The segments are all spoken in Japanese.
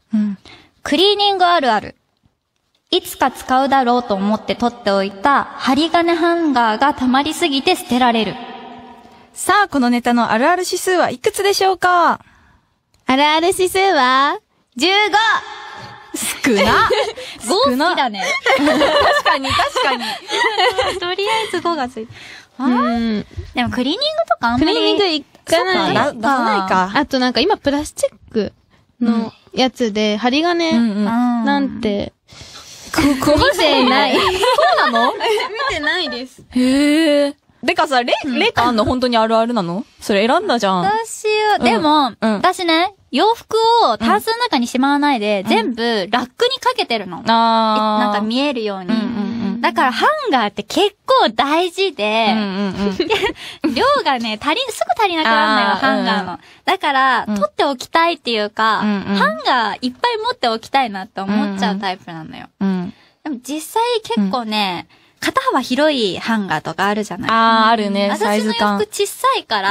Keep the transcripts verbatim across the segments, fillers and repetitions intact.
うん。 クリーニングあるある。いつか使うだろうと思って取っておいた針金ハンガーが溜まりすぎて捨てられる。 さあ、このネタのあるある指数はいくつでしょうか？ あるある指数は、じゅう少な。 ご好きだね。 確かに、確かに。 とりあえずごがついて。 ご。うん。 でもクリーニングとかあんまり。 クリーニングいかない。 だ出さないか。 あとなんか今プラスチックのやつで、針金なんて、ここ見てない。 そうなの？ 見てないです。 へえ。でかさ、レイ、レイカあんの本当にあるあるなの？それ選んだじゃん。 私は、でも、私ね、洋服をタンスの中にしまわないで、全部ラックにかけてるの。なんか見えるように。だからハンガーって結構大事で、量がね、足り、すぐ足りなくなるのよ、ハンガーの。だから、取っておきたいっていうか、ハンガーいっぱい持っておきたいなって思っちゃうタイプなのよ。でも実際結構ね、肩幅広いハンガーとかあるじゃない？ ああ、あるね、サイズ感。 私の洋服小さいから、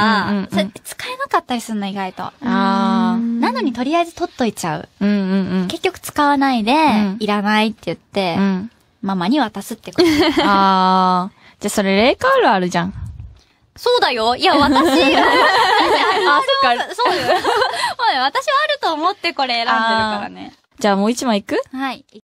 それって使えなかったりするの、意外と。ああ。なのにとりあえず取っといちゃう。うんうんうん。結局使わないで、いらないって言って、ママに渡すってこと。 ああ。じゃあそれレイカールあるじゃん。 そうだよ。いや、私、あ、そっか。そうよ。私はあると思ってこれ選んでるからね。 じゃあもう一枚いく？ はい。